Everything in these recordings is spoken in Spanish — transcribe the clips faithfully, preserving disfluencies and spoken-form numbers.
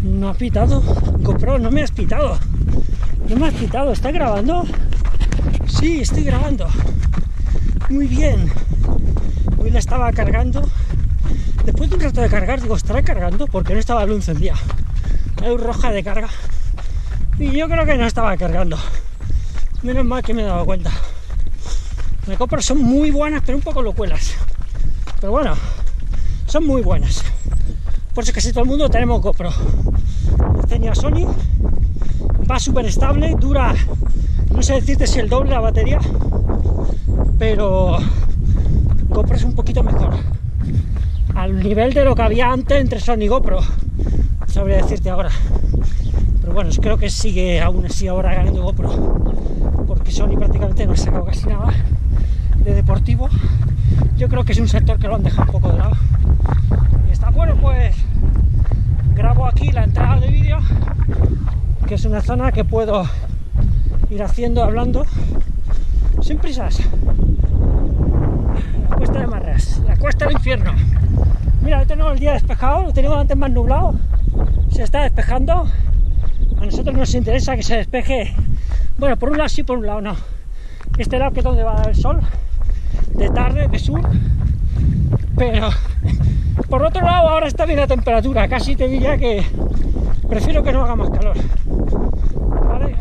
No ha pitado. GoPro, no me has pitado. No me has pitado. ¿Está grabando? Sí, estoy grabando. Muy bien. Hoy la estaba cargando. Después de un rato de cargar, digo, ¿estará cargando? Porque no estaba la luz encendida. La luz roja de carga. Y yo creo que no estaba cargando. Menos mal que me he dado cuenta. Las GoPro son muy buenas, pero un poco locuelas. Pero bueno, son muy buenas. Por eso casi todo el mundo tenemos GoPro. Tenía Sony. Va súper estable, dura, no sé decirte si el doble la batería, pero GoPro es un poquito mejor. Al nivel de lo que había antes entre Sony y GoPro, sabría decirte ahora. Pero bueno, creo que sigue aún así ahora ganando GoPro, porque Sony prácticamente no ha sacado casi nada de deportivo. Yo creo que es un sector que lo han dejado un poco de lado. Y está bueno, pues grabo aquí la entrada de vídeo, que es una zona que puedo ir haciendo, hablando, sin prisas. La cuesta de Marras, la cuesta del infierno. Mira, hoy tenemos el día despejado, lo teníamos antes más nublado, se está despejando. A nosotros nos interesa que se despeje, bueno, por un lado sí, por un lado no. Este lado que es donde va a dar el sol, de tarde, de sur, pero por otro lado ahora está bien la temperatura, casi te diría que prefiero que no haga más calor. ¿Vale?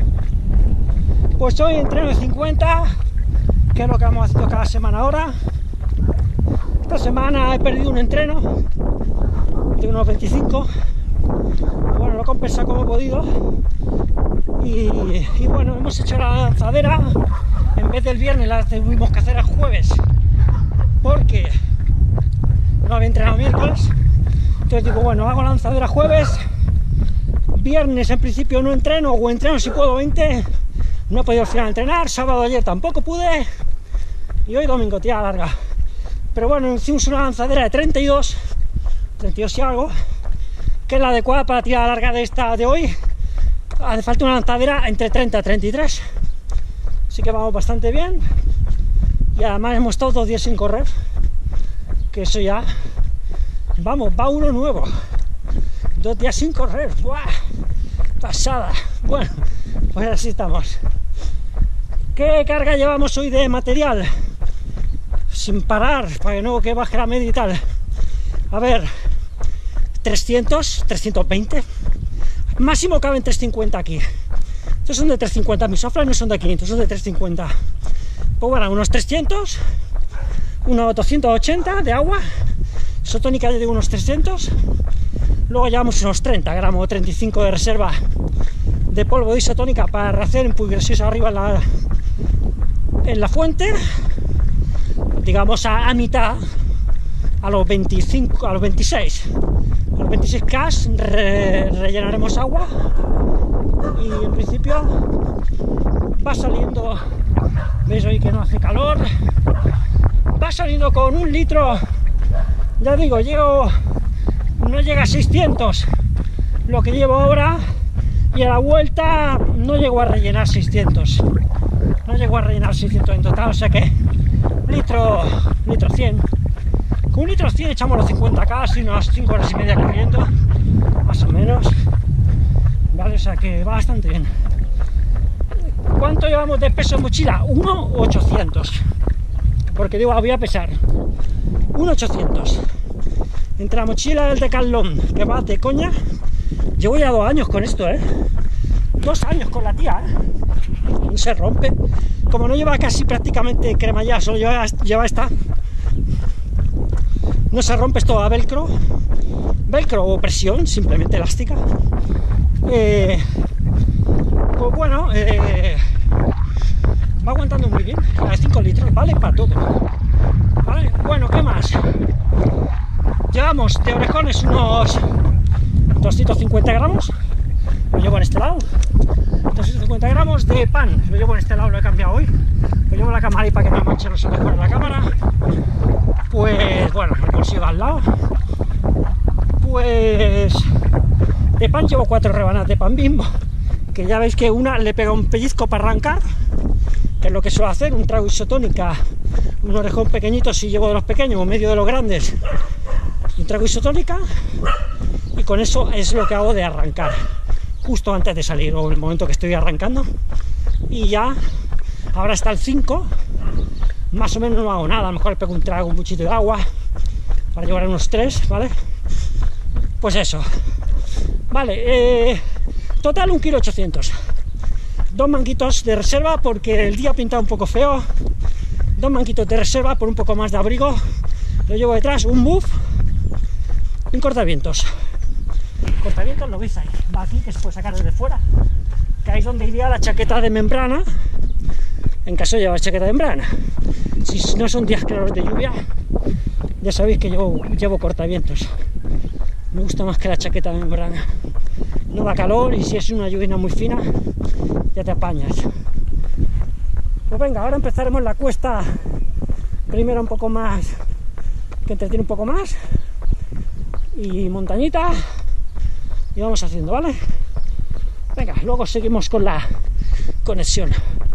Pues hoy entreno de cincuenta, que es lo que vamos haciendo cada semana ahora. Esta semana he perdido un entreno de unos veinticinco. Bueno, lo he compensado como he podido. Y, y bueno, hemos hecho la lanzadera. En vez del viernes la tuvimos que hacer el jueves, porque no había entrenado miércoles. Entonces digo, bueno, hago lanzadera jueves. Viernes en principio no entreno, o entreno si puedo veinte. No he podido al final entrenar. Sábado ayer tampoco pude. Y hoy domingo, tía larga. Pero bueno, hicimos una lanzadera de treinta y dos, treinta y dos y algo, que es la adecuada para tirar larga de esta de hoy. Hace falta una lanzadera entre treinta y treinta y tres. Así que vamos bastante bien. Y además hemos estado dos días sin correr, que eso ya, vamos, va uno nuevo. Dos días sin correr. ¡Buah! Pasada. Bueno, pues así estamos. ¿Qué carga llevamos hoy de material? Sin parar, para que no que baje la media y tal. A ver, trescientos, trescientos veinte. Máximo caben trescientos cincuenta aquí. Estos son de trescientos cincuenta, mis soflas no son de quinientos, son de trescientos cincuenta. Pues bueno, unos trescientos, unos doscientos ochenta de agua, isotónica de unos trescientos. Luego llevamos unos treinta gramos, treinta y cinco de reserva de polvo de isotónica para hacer impulsiones arriba en la, en la fuente. Digamos a, a mitad, a los veinticinco, a los veintiséis. A los veintiséis K re, rellenaremos agua. Y en principio va saliendo, veis hoy que no hace calor, va saliendo con un litro, ya digo, llevo, no llega a seiscientos lo que llevo ahora, y a la vuelta no llego a rellenar seiscientos, no llego a rellenar seiscientos en total, o sea que litro, litro cien, con un litro cien echamos los cincuenta K, así unas cinco horas y media corriendo, más o menos. Vale, o sea que va bastante bien. ¿Cuánto llevamos de peso en mochila? uno ochocientos. Porque digo, voy a pesar. uno ochocientos. Entre la mochila del Decathlon, que va de coña. Llevo ya dos años con esto, ¿eh? Dos años con la tía, ¿eh? No se rompe. Como no lleva casi prácticamente cremallera, solo lleva, lleva esta. No se rompe, esto a velcro. Velcro o presión, simplemente elástica. Eh, pues bueno, eh, va aguantando muy bien. A cinco litros, vale para todo. ¿Vale? Bueno, ¿qué más? Llevamos de orejones unos doscientos cincuenta gramos, lo llevo en este lado. doscientos cincuenta gramos de pan, lo llevo en este lado, lo he cambiado hoy. Lo llevo en la cámara y para que no manche los orejones en la cámara. Pues bueno, el bolsillo al lado. Pues de pan llevo cuatro rebanadas de pan Bimbo, que ya veis que una le pega un pellizco para arrancar, que es lo que suelo hacer, un trago isotónica, un orejón pequeñito si llevo de los pequeños o medio de los grandes, un trago isotónica. y con eso es lo que hago de arrancar, justo antes de salir, o en el momento que estoy arrancando, y ya, ahora está el cinco, más o menos no hago nada, a lo mejor le pego un trago, un buchito de agua, para llevar unos tres, ¿vale? Pues eso, vale, eh, total un kilo ochocientos, dos manguitos de reserva porque el día pinta un poco feo, dos manguitos de reserva por un poco más de abrigo, lo llevo detrás, un buff y un cortavientos. Cortavientos lo veis ahí, va aquí, que se puede sacar desde fuera, que ahí es donde iría la chaqueta de membrana, en caso de llevar chaqueta de membrana. Si no son días claros de lluvia, ya sabéis que yo llevo cortavientos, me gusta más que la chaqueta de membrana, no da calor y si es una lluvia muy fina, ya te apañas. Pues venga, ahora empezaremos la cuesta, primero un poco más, que entretiene un poco más, y montañita, y vamos haciendo, ¿vale? Venga, luego seguimos con la conexión.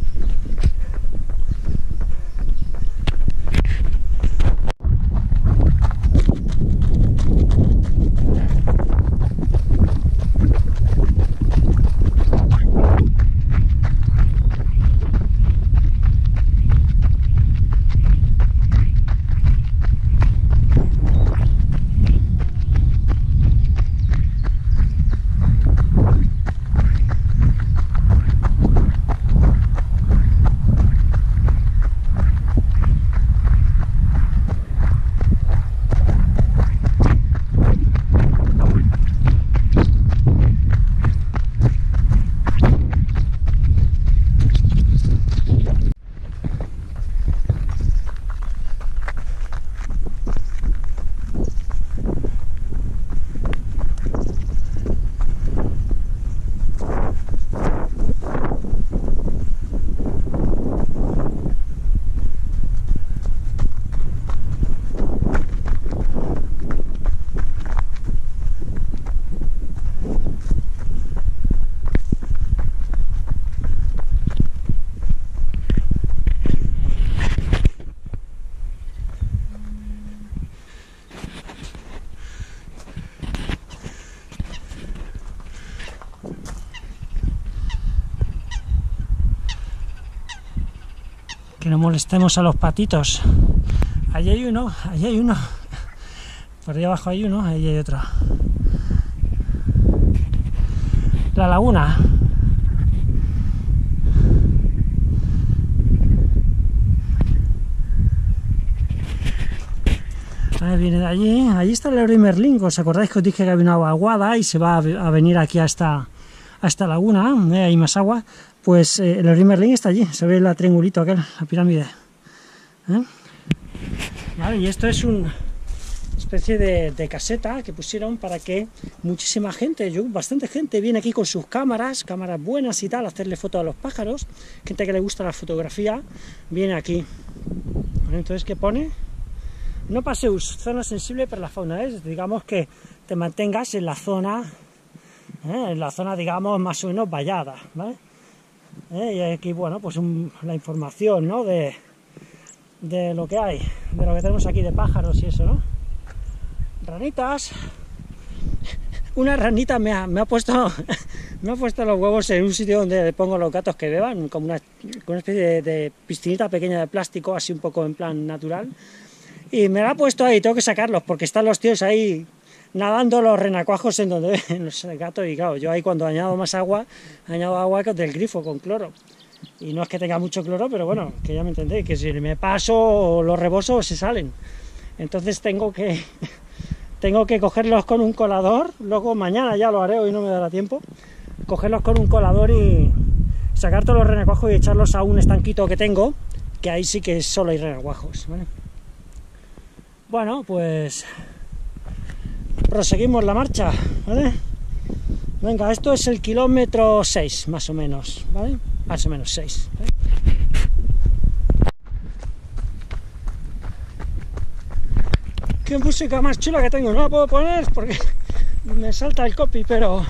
Que no molestemos a los patitos. Allí hay uno, allí hay uno. Por ahí abajo hay uno, allí hay otro. La laguna. Ahí viene de allí. Allí está el Leroy Merlin. ¿Os acordáis que os dije que había una agua aguada y se va a venir aquí a esta, a esta laguna? ¿Eh? Hay más agua. Pues eh, el Leroy Merlin está allí, se ve el triangulito aquel, la pirámide. ¿Eh? Vale, y esto es una especie de, de caseta que pusieron para que muchísima gente, yo, bastante gente, viene aquí con sus cámaras, cámaras buenas y tal, a hacerle fotos a los pájaros, gente que le gusta la fotografía, viene aquí. Vale, entonces, ¿qué pone? No paseus, zona sensible para la fauna, es, digamos que te mantengas en la zona, ¿eh? en la zona, digamos, más o menos vallada, ¿vale? Eh, y aquí, bueno, pues un, la información, ¿no? De, de lo que hay, de lo que tenemos aquí de pájaros y eso, ¿no? Ranitas. Una ranita me ha, me ha puesto me ha puesto los huevos en un sitio donde pongo los gatos que beban, como una, una especie de, de piscinita pequeña de plástico, así un poco en plan natural. Y me la ha puesto ahí, tengo que sacarlos, porque están los tíos ahí nadando los renacuajos en donde ven los gatos, y claro, yo ahí cuando añado más agua, añado agua del grifo con cloro, y no es que tenga mucho cloro, pero bueno, que ya me entendéis, que si me paso los rebosos se salen, entonces tengo que tengo que cogerlos con un colador, luego mañana ya lo haré, hoy no me dará tiempo, cogerlos con un colador y sacar todos los renacuajos y echarlos a un estanquito que tengo, que ahí sí que solo hay renacuajos, ¿vale? Bueno, pues proseguimos la marcha, ¿vale? Venga, esto es el kilómetro seis, más o menos, ¿vale? Más o menos seis, ¿vale? Qué música más chula que tengo, no la puedo poner porque me salta el copy, pero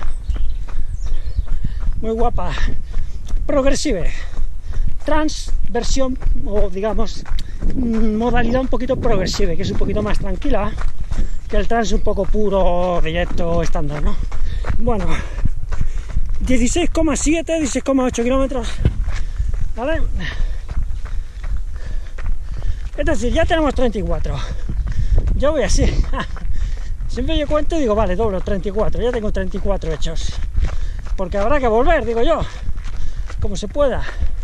muy guapa. Progressive, trans versión, o digamos, modalidad un poquito progresiva, que es un poquito más tranquila, que el trance un poco puro, directo, estándar, ¿no? Bueno, dieciséis coma siete, dieciséis coma ocho kilómetros, ¿vale? Es decir, ya tenemos treinta y cuatro. Yo voy así. Siempre yo cuento y digo, vale, doblo treinta y cuatro, ya tengo treinta y cuatro hechos. Porque habrá que volver, digo yo, como se pueda.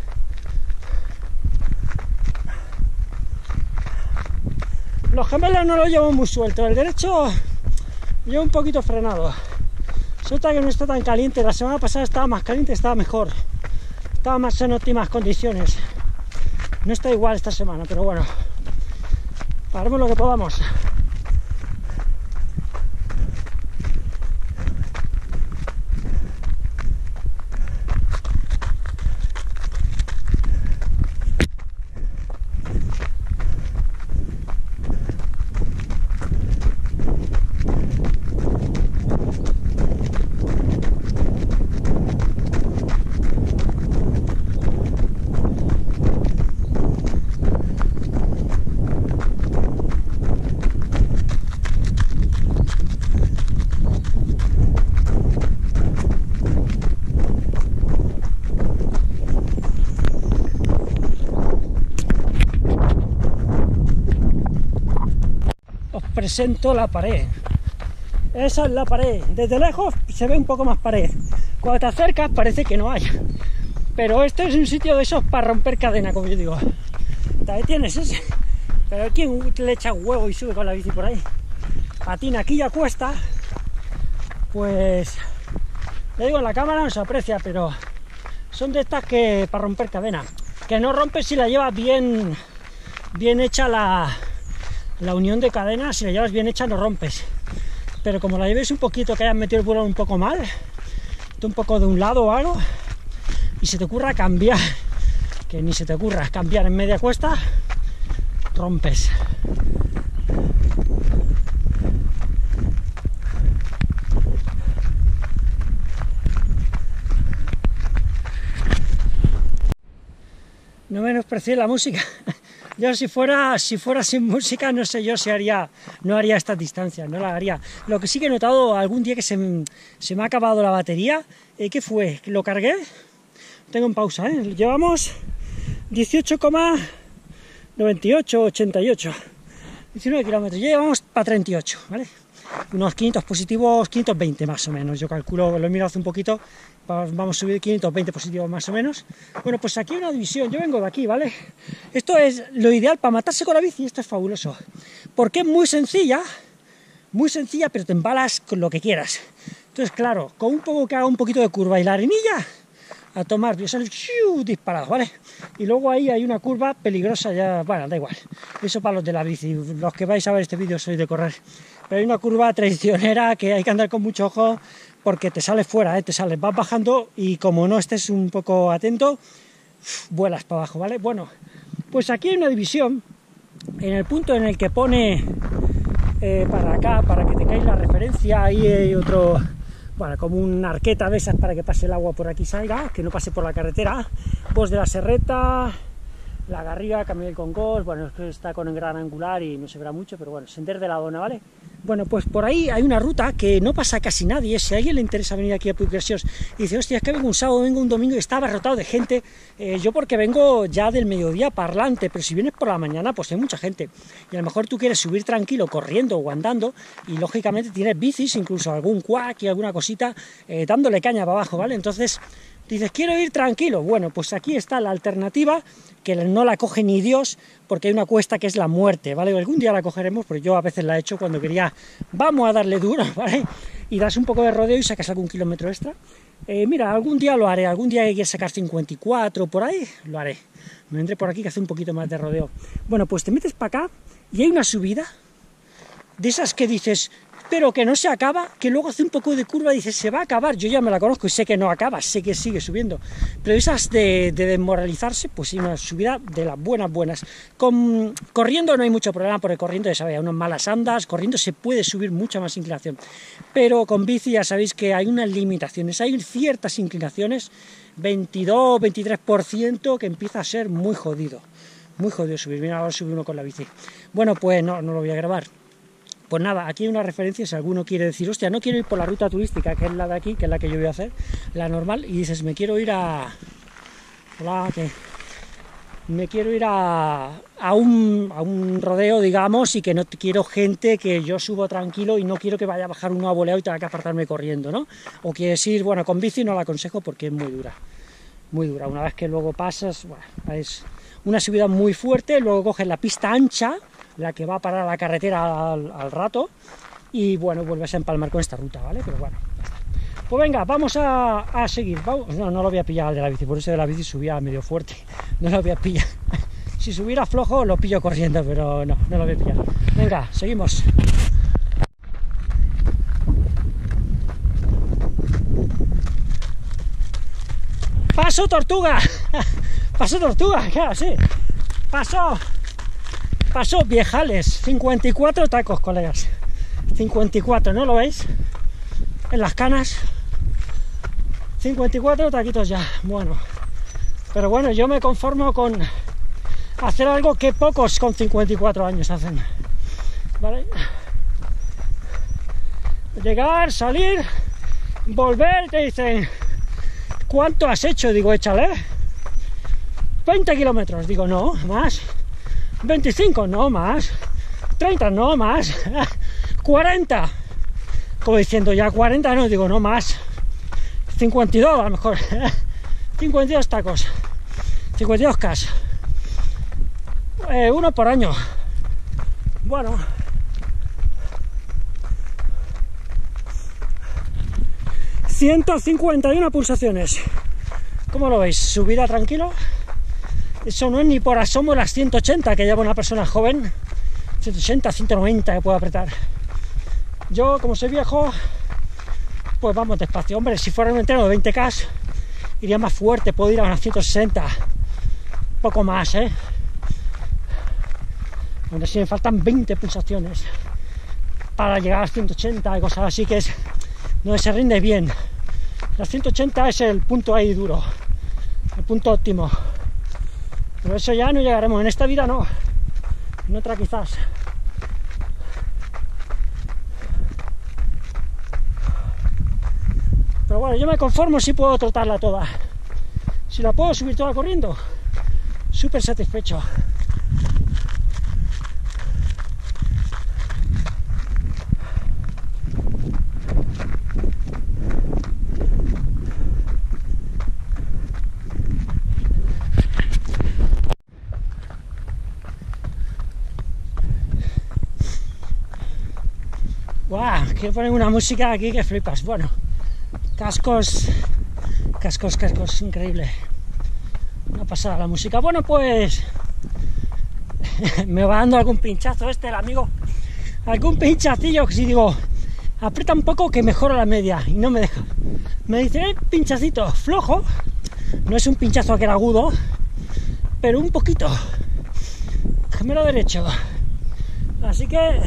Los gemelos no los llevo muy suelto, el derecho lo llevo un poquito frenado. Resulta que no está tan caliente, la semana pasada estaba más caliente, estaba mejor. Estaba más en óptimas condiciones. No está igual esta semana, pero bueno, haremos lo que podamos. Presento la pared. Esa es la pared. Desde lejos se ve un poco más pared. Cuando te acercas parece que no hay. Pero este es un sitio de esos para romper cadena, como yo digo. Te detienes ese. Pero ¿quién le echa huevo y sube con la bici por ahí? Patina, aquí ya cuesta. Pues le digo, en la cámara no se aprecia, pero son de estas que para romper cadena. Que no rompes si la llevas bien, bien hecha la... La unión de cadenas, si la llevas bien hecha, no rompes. Pero como la lleves un poquito, que hayas metido el burón un poco mal, un poco de un lado o algo, y se te ocurra cambiar, que ni se te ocurra cambiar en media cuesta, rompes. No menosprecié la música. Yo si fuera, si fuera sin música, no sé yo si haría, no haría estas distancias, no la haría. Lo que sí que he notado algún día que se, se me ha acabado la batería, eh, ¿qué fue? ¿Lo cargué? Tengo en pausa, ¿eh? Llevamos dieciocho coma noventa y ocho, ochenta y ocho, diecinueve kilómetros, ya llevamos para treinta y ocho, ¿vale? Unos quinientos positivos, quinientos veinte más o menos, yo calculo, lo he mirado hace un poquito, vamos a subir quinientos veinte positivos más o menos. Bueno, pues aquí hay una división, yo vengo de aquí, ¿vale? Esto es lo ideal para matarse con la bici, esto es fabuloso, porque es muy sencilla, muy sencilla, pero te embalas con lo que quieras. Entonces, claro, con un poco que haga un poquito de curva y la arenilla, a tomar, yo salgo disparado, ¿vale? Y luego ahí hay una curva peligrosa, ya, bueno, da igual, eso para los de la bici, los que vais a ver este vídeo sois de correr, pero hay una curva traicionera que hay que andar con mucho ojo, porque te sales fuera, ¿eh? Te sales, vas bajando y como no estés un poco atento, vuelas para abajo, ¿vale? Bueno, pues aquí hay una división, en el punto en el que pone eh, para acá, para que tengáis la referencia, ahí hay otro... Bueno, como una arqueta de esas para que pase el agua por aquí salga, que no pase por la carretera. Bos de la Serreta, la Garriga, Camino del Congost, bueno, esto está con el gran angular y no se verá mucho, pero bueno, Sender de la Dona, ¿vale? Bueno, pues por ahí hay una ruta que no pasa casi nadie. Si a alguien le interesa venir aquí a Puiggrasiós y dice, hostia, es que vengo un sábado, vengo un domingo y está abarrotado de gente, eh, yo porque vengo ya del mediodía parlante, pero si vienes por la mañana, pues hay mucha gente. Y a lo mejor tú quieres subir tranquilo, corriendo o andando, y lógicamente tienes bicis, incluso algún quack y alguna cosita, eh, dándole caña para abajo, ¿vale? Entonces... dices, quiero ir tranquilo. Bueno, pues aquí está la alternativa, que no la coge ni Dios, porque hay una cuesta que es la muerte, ¿vale? Algún día la cogeremos, porque yo a veces la he hecho cuando quería, vamos a darle duro, ¿vale? Y das un poco de rodeo y sacas algún kilómetro extra. Eh, mira, algún día lo haré, algún día que quieras sacar cincuenta y cuatro, por ahí, lo haré. Me vendré por aquí que hace un poquito más de rodeo. Bueno, pues te metes para acá y hay una subida, de esas que dices... pero que no se acaba, que luego hace un poco de curva y dices, se va a acabar, yo ya me la conozco y sé que no acaba, sé que sigue subiendo, pero esas de, de desmoralizarse, pues sí, una subida de las buenas, buenas. Con, corriendo no hay mucho problema, porque corriendo ya sabéis, hay unas malas andas, corriendo se puede subir mucha más inclinación, pero con bici ya sabéis que hay unas limitaciones, hay ciertas inclinaciones, veintidós, veintitrés por ciento, que empieza a ser muy jodido, muy jodido subir. Mira, ahora subir uno con la bici. Bueno, pues no, no lo voy a grabar. Pues nada, aquí hay una referencia si alguno quiere decir, hostia, no quiero ir por la ruta turística, que es la de aquí, que es la que yo voy a hacer, la normal, y dices, me quiero ir a... Hola, ¿qué? Me quiero ir a, a, un, a un rodeo, digamos, y que no quiero gente que yo subo tranquilo y no quiero que vaya a bajar uno aboleado y tenga que apartarme corriendo, ¿no? O quieres ir, bueno, con bici no la aconsejo porque es muy dura, muy dura. Una vez que luego pasas, bueno, es una subida muy fuerte, luego coges la pista ancha, la que va a parar a la carretera al, al rato, y bueno, vuelves a empalmar con esta ruta, ¿vale? Pero bueno, pues venga, vamos a, a seguir. Vamos. No, no lo voy a pillar al de la bici, por eso de la bici subía medio fuerte, no lo voy a pillar. Si subiera flojo lo pillo corriendo, pero no, no lo voy a pillar. Venga, seguimos. Paso tortuga, paso tortuga, claro, sí. Paso, paso Viejales, cincuenta y cuatro tacos, colegas. cincuenta y cuatro, ¿no lo veis? En las canas. cincuenta y cuatro taquitos ya, bueno. Pero bueno, yo me conformo con hacer algo que pocos con cincuenta y cuatro años hacen. ¿Vale? Llegar, salir, volver, te dicen, ¿cuánto has hecho? Digo, échale. veinte kilómetros, digo, no, más. veinticinco, no, más. treinta, no, más. cuarenta. Como diciendo, ya cuarenta, no, digo, no, más. cincuenta y dos, a lo mejor. cincuenta y dos tacos. cincuenta y dos K. Eh, uno por año. Bueno. ciento cincuenta y una pulsaciones. ¿Cómo lo veis? Subida tranquilo. Eso no es ni por asomo las ciento ochenta que lleva una persona joven. ciento ochenta, ciento noventa que puedo apretar. Yo, como soy viejo, pues vamos despacio. Hombre, si fuera un entreno de veinte K, iría más fuerte, puedo ir a unas ciento sesenta. Poco más, ¿eh? Donde sí me faltan veinte pulsaciones para llegar a las ciento ochenta y cosas así, que es donde se rinde bien. Las ciento ochenta es el punto ahí duro, el punto óptimo. Pero eso ya no llegaremos, en esta vida no, en otra quizás. Pero bueno, yo me conformo si puedo trotarla toda. Si la puedo subir toda corriendo, súper satisfecho. ¡Guau! Quiero poner una música aquí que flipas. Bueno, cascos, cascos, cascos, increíble. Una pasada la música. Bueno, pues me va dando algún pinchazo este, el amigo. Algún pinchacillo que si digo, aprieta un poco que mejora la media y no me deja. Me dice, eh, pinchacito, flojo. No es un pinchazo que era agudo, pero un poquito. Gemelo derecho. Así que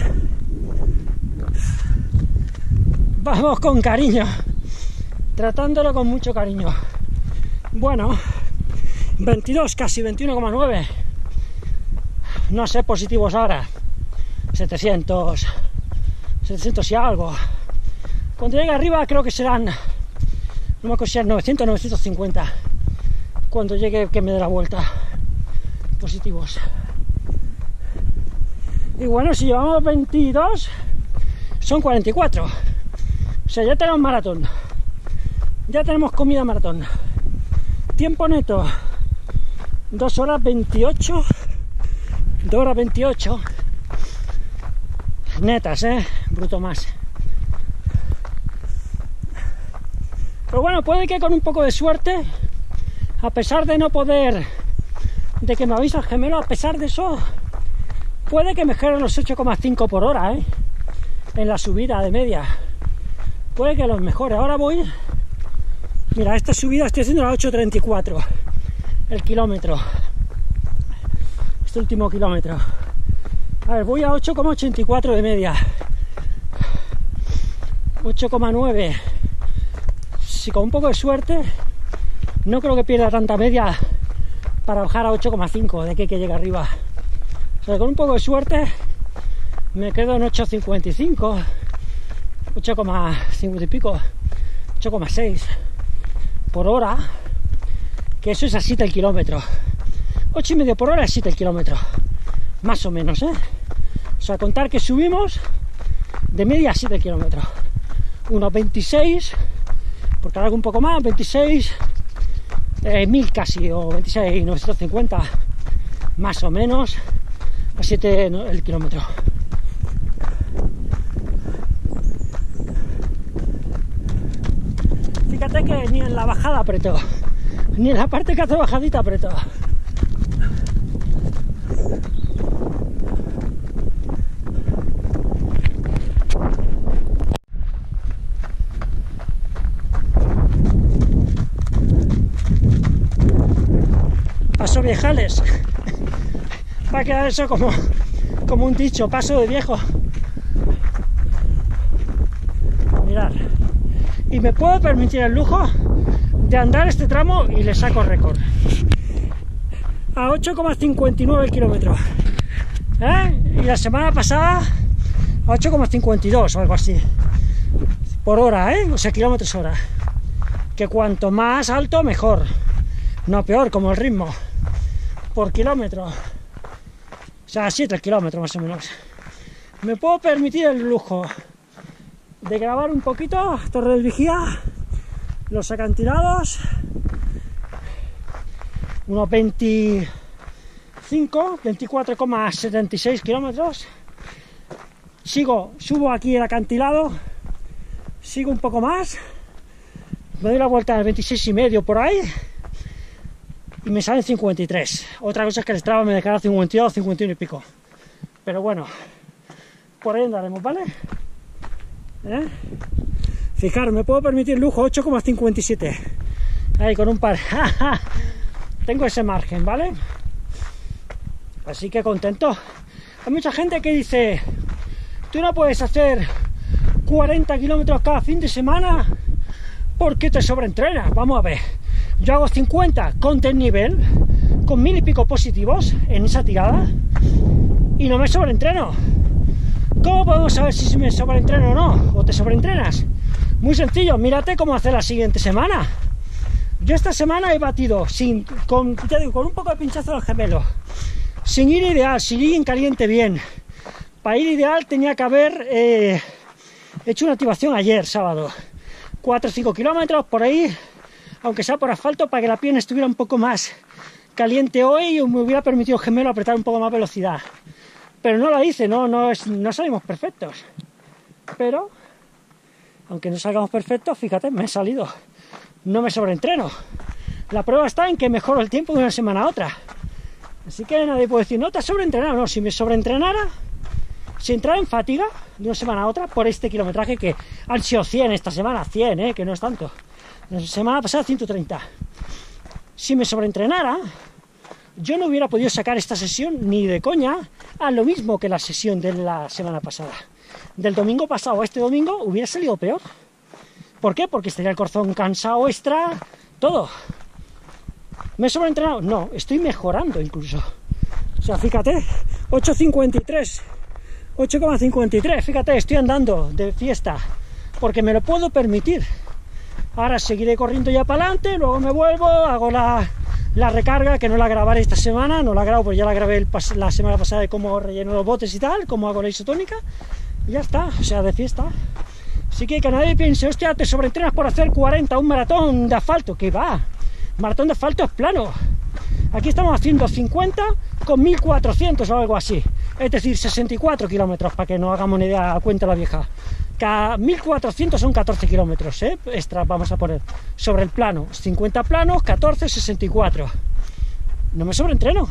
vamos con cariño, tratándolo con mucho cariño. Bueno, veintidós, casi veintiuno coma nueve. No sé, positivos ahora. setecientos, setecientos y algo. Cuando llegue arriba creo que serán, no me acuerdo si eran novecientos, novecientos cincuenta. Cuando llegue que me dé la vuelta. Positivos. Y bueno, si llevamos veintidós, son cuarenta y cuatro. O sea, ya tenemos maratón. Ya tenemos comida maratón. Tiempo neto, dos horas veintiocho. dos horas veintiocho. Netas, ¿eh? Bruto más. Pero bueno, puede que con un poco de suerte, a pesar de no poder, de que me avisa el gemelo, a pesar de eso, puede que mejore los ocho coma cinco por hora, ¿eh? En la subida de media. Puede que los mejore. Ahora voy, mira, esta subida estoy haciendo a ocho treinta y cuatro el kilómetro, este último kilómetro. A ver, voy a ocho coma ochenta y cuatro de media, ocho coma nueve. Si con un poco de suerte, no creo que pierda tanta media para bajar a ocho coma cinco de que, que llega arriba. O sea, con un poco de suerte me quedo en ocho cincuenta y cinco, ocho coma cincuenta y pico, ocho coma seis por hora, que eso es a siete el kilómetro. ocho y medio por hora es siete el kilómetro, más o menos, ¿eh? O sea, contar que subimos de media a siete kilómetros, unos veintiséis, porque algo un poco más, veintiséis eh, mil casi, o veintiséis mil novecientos cincuenta, más o menos, a siete el kilómetro. Fíjate que ni en la bajada apretó, ni en la parte que hace bajadita apretó. Paso viejales. Va a quedar eso como, como un dicho, paso de viejo. Mirad. Y me puedo permitir el lujo de andar este tramo y le saco récord. A ocho coma cincuenta y nueve el kilómetro. ¿Eh? Y la semana pasada a ocho coma cincuenta y dos o algo así. Por hora, ¿eh? O sea, kilómetros hora. Que cuanto más alto, mejor. No peor, como el ritmo. Por kilómetro. O sea, siete kilómetros más o menos. Me puedo permitir el lujo de grabar un poquito Torre del Vigía, los acantilados, unos veinticinco, veinticuatro coma setenta y seis kilómetros. Sigo, subo aquí el acantilado, sigo un poco más, me doy la vuelta al veintiséis y medio por ahí y me salen cincuenta y tres. Otra cosa es que el Strava me declara cincuenta y dos, cincuenta y uno y pico, pero bueno, por ahí andaremos, ¿vale? ¿Eh? Fijaros, me puedo permitir lujo ocho coma cincuenta y siete. Ahí con un par. Tengo ese margen, ¿vale? Así que contento. Hay mucha gente que dice: tú no puedes hacer cuarenta kilómetros cada fin de semana porque te sobreentrenas. Vamos a ver. Yo hago cincuenta con desnivel, con mil y pico positivos en esa tirada, y no me sobreentreno. ¿Cómo podemos saber si me sobreentreno o no? ¿O te sobreentrenas? Muy sencillo, mírate cómo hacer la siguiente semana. Yo esta semana he batido sin, con, te digo, con un poco de pinchazo del gemelo, sin ir ideal, sin ir en caliente bien. Para ir ideal tenía que haber eh, hecho una activación ayer, sábado. cuatro o cinco kilómetros por ahí, aunque sea por asfalto, para que la pierna estuviera un poco más caliente hoy y me hubiera permitido el gemelo apretar un poco más velocidad. Pero no lo hice, no, no, es, no salimos perfectos. Pero, aunque no salgamos perfectos, fíjate, me he salido. No me sobreentreno. La prueba está en que mejoro el tiempo de una semana a otra. Así que nadie puede decir, no te has sobreentrenado. No, si me sobreentrenara, si entrara en fatiga de una semana a otra, por este kilometraje que han sido cien esta semana, cien, eh, que no es tanto. La semana pasada ciento treinta. Si me sobreentrenara, yo no hubiera podido sacar esta sesión ni de coña a lo mismo que la sesión de la semana pasada. Del domingo pasado a este domingo hubiera salido peor. ¿Por qué? Porque estaría el corazón cansado extra, todo. ¿Me he sobreentrenado? No, estoy mejorando incluso. O sea, fíjate, ocho cincuenta y tres, ocho coma cincuenta y tres, fíjate, estoy andando de fiesta, porque me lo puedo permitir. Ahora seguiré corriendo ya para adelante, luego me vuelvo, hago la... La recarga, que no la grabaré esta semana, no la grabo porque ya la grabé el pas la semana pasada de cómo relleno los botes y tal, cómo hago la isotónica, y ya está, o sea, de fiesta. Así que que nadie piense, hostia, te sobreentrenas por hacer cuarenta, un maratón de asfalto, que va, maratón de asfalto es plano. Aquí estamos haciendo cincuenta con mil cuatrocientos o algo así, es decir, sesenta y cuatro kilómetros, para que no hagamos una idea, cuenta la vieja. Cada mil cuatrocientos son catorce kilómetros, ¿eh? Extra vamos a poner sobre el plano, cincuenta planos, catorce, sesenta y cuatro. No me sobreentreno.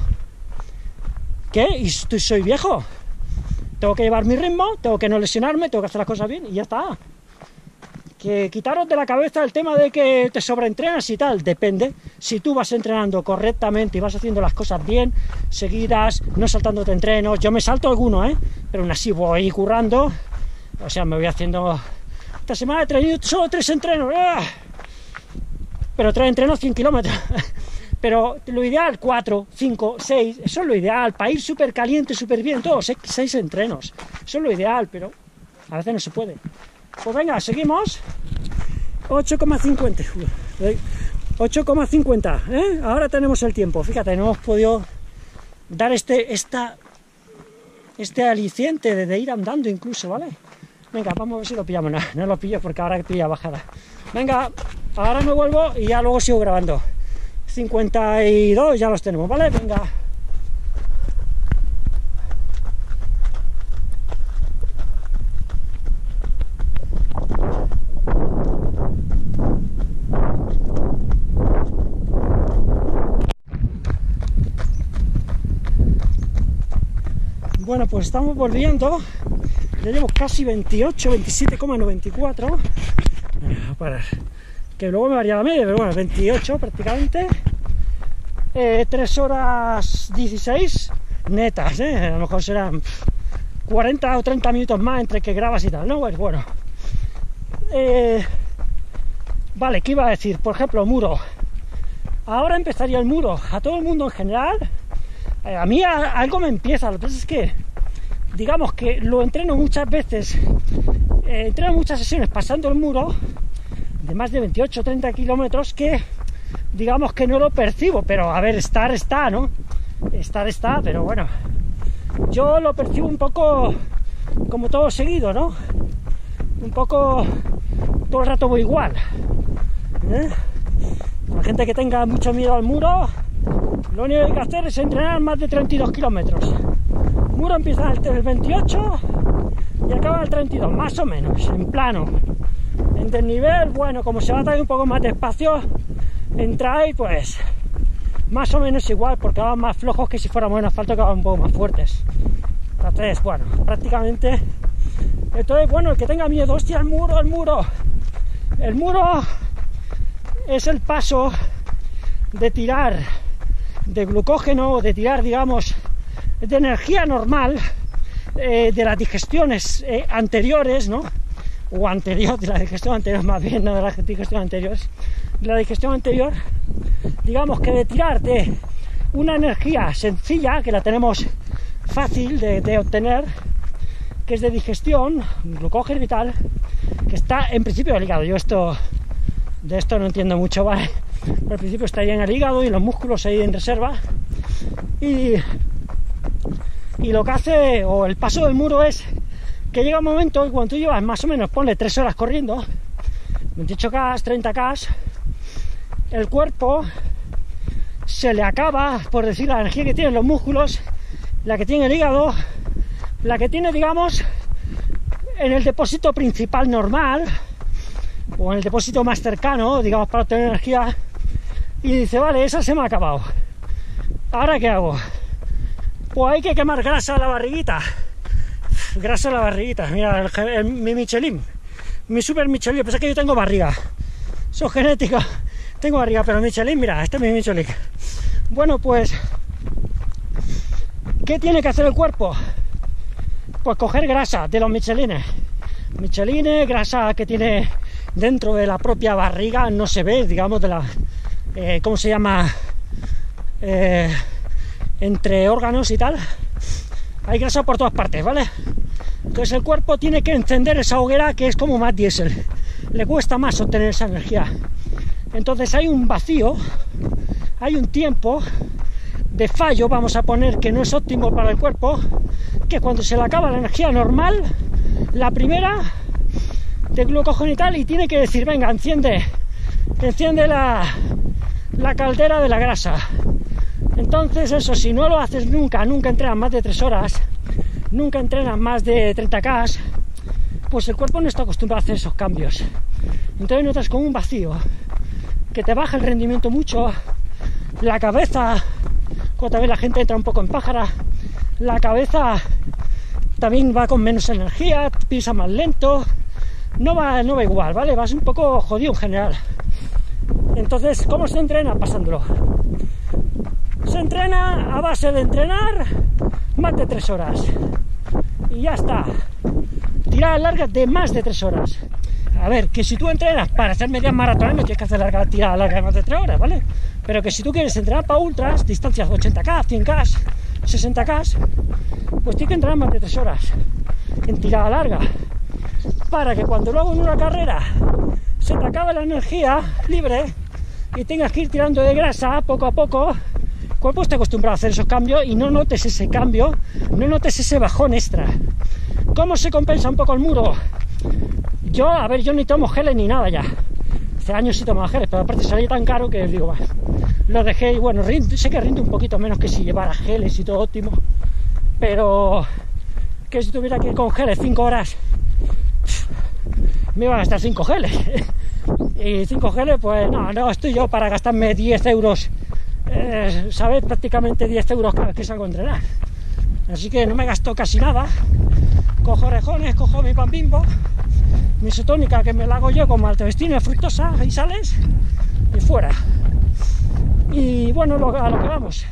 ¿Qué? ¿Y soy viejo? Tengo que llevar mi ritmo, tengo que no lesionarme, tengo que hacer las cosas bien y ya está. Que quitaros de la cabeza el tema de que te sobreentrenas y tal, depende. Si tú vas entrenando correctamente y vas haciendo las cosas bien, seguidas, no saltándote entrenos, yo me salto alguno, ¿eh? Pero aún así voy currando. O sea, me voy haciendo... Esta semana he traído solo tres entrenos. ¡Ah! Pero tres entrenos, cien kilómetros. pero lo ideal, cuatro, cinco, seis, eso es lo ideal, para ir súper caliente, súper bien, todos, seis entrenos, eso es lo ideal, pero a veces no se puede. Pues venga, seguimos, ocho coma cincuenta, ocho coma cincuenta, ¿eh? Ahora tenemos el tiempo, fíjate, no hemos podido dar este, esta, este aliciente de, de ir andando incluso, ¿vale? Venga, vamos a ver si lo pillamos, no, no lo pillo porque ahora que pilla bajada. Venga, ahora me vuelvo y ya luego sigo grabando. cincuenta y dos ya los tenemos, ¿vale? Venga. Bueno, pues estamos volviendo. Ya llevo casi veintiocho, veintisiete coma noventa y cuatro. A parar. Que luego me varía la media, pero bueno, veintiocho prácticamente. Eh, tres horas dieciséis netas, ¿eh? A lo mejor serán cuarenta o treinta minutos más entre que grabas y tal, ¿no? Pues bueno. Eh, vale, ¿qué iba a decir? Por ejemplo, muro. Ahora empezaría el muro. A todo el mundo en general. Eh, a mí a, algo me empieza. Lo que pasa es que, digamos que lo entreno muchas veces. Eh, entreno muchas sesiones pasando el muro de más de veintiocho o treinta kilómetros que digamos que no lo percibo, pero a ver, estar está, ¿no? Estar está, pero bueno, yo lo percibo un poco como todo seguido, ¿no? Un poco todo el rato voy igual, ¿eh? La gente que tenga mucho miedo al muro, lo único que hay que hacer es entrenar más de treinta y dos kilómetros. El muro empieza el veintiocho y acaba el treinta y dos, más o menos, en plano. En desnivel, bueno, como se va a traer un poco más despacio, entráis pues más o menos igual, porque van más flojos que si fuéramos en asfalto, que van un poco más fuertes. Entonces, bueno, prácticamente. Entonces, bueno, el que tenga miedo, hostia, el muro, el muro. El muro es el paso de tirar de glucógeno, de tirar, digamos, de energía normal, eh, de las digestiones eh, anteriores, ¿no? O anterior, de la digestión anterior más bien, no de la digestión anterior, de la digestión anterior, digamos que de tirar de una energía sencilla, que la tenemos fácil de, de obtener, que es de digestión, glucógeno y tal, que está en principio del hígado. Yo esto, de esto no entiendo mucho, ¿vale? Pero al principio estaría en el hígado y los músculos ahí en reserva, y, y lo que hace, o el paso del muro es que llega un momento que cuando tú llevas más o menos, ponle tres horas corriendo, veintiocho K, treinta K, el cuerpo se le acaba, por decir, la energía que tienen los músculos, la que tiene el hígado, la que tiene, digamos, en el depósito principal normal, o en el depósito más cercano, digamos, para obtener energía, y dice, vale, esa se me ha acabado. ¿Ahora qué hago? Pues hay que quemar grasa a la barriguita. Grasa en la barriguita, mira, el, el, mi Michelin, mi super Michelin, pasa que yo tengo barriga, soy genético, tengo barriga, pero Michelin, mira, este es mi Michelin. Bueno, pues, ¿qué tiene que hacer el cuerpo? Pues coger grasa de los Michelines, Michelines, grasa que tiene dentro de la propia barriga, no se ve, digamos, de la, eh, ¿cómo se llama? Eh, entre órganos y tal. Hay grasa por todas partes, ¿vale? Entonces el cuerpo tiene que encender esa hoguera que es como más diésel. Le cuesta más obtener esa energía. Entonces hay un vacío, hay un tiempo de fallo, vamos a poner, que no es óptimo para el cuerpo, que cuando se le acaba la energía normal, la primera de glucógeno y tal, y tiene que decir, venga, enciende, enciende la, la caldera de la grasa. Entonces eso, si no lo haces nunca, nunca entrenas más de tres horas, nunca entrenas más de treinta K, pues el cuerpo no está acostumbrado a hacer esos cambios. Entonces notas como un vacío, que te baja el rendimiento mucho, la cabeza, cuando también la gente entra un poco en pájara, la cabeza también va con menos energía, pisa más lento, no va, no va igual, ¿vale? Vas un poco jodido en general. Entonces, ¿cómo se entrena? Pasándolo. Se entrena a base de entrenar más de tres horas y ya está. Tiradas largas de más de tres horas. A ver, que si tú entrenas para hacer medias maratones no tienes que hacer larga tirada larga de más de tres horas, ¿vale? Pero que si tú quieres entrenar para ultras, distancias ochenta K, cien K, sesenta K, pues tienes que entrenar más de tres horas en tirada larga, para que cuando luego en una carrera se te acabe la energía libre y tengas que ir tirando de grasa poco a poco, el cuerpo está acostumbrado a hacer esos cambios y no notes ese cambio, no notes ese bajón extra. ¿Cómo se compensa un poco el muro? Yo, a ver, yo ni tomo geles ni nada ya. Hace años sí tomaba geles, pero aparte salía tan caro que digo, bueno, lo dejé y bueno, rinde, sé que rinde un poquito menos que si llevara geles y todo óptimo, pero que si tuviera que ir con geles cinco horas, me iban a gastar cinco geles. Y cinco geles, pues no, no estoy yo para gastarme diez euros, eh, ¿sabes? Prácticamente diez euros cada vez que salgo a entrenar. Así que no me gasto casi nada. Cojo orejones, cojo mi pan Bimbo, mi isotónica que me la hago yo con maltodextrina, fructosa y sales, y fuera. Y bueno, lo, a lo que vamos.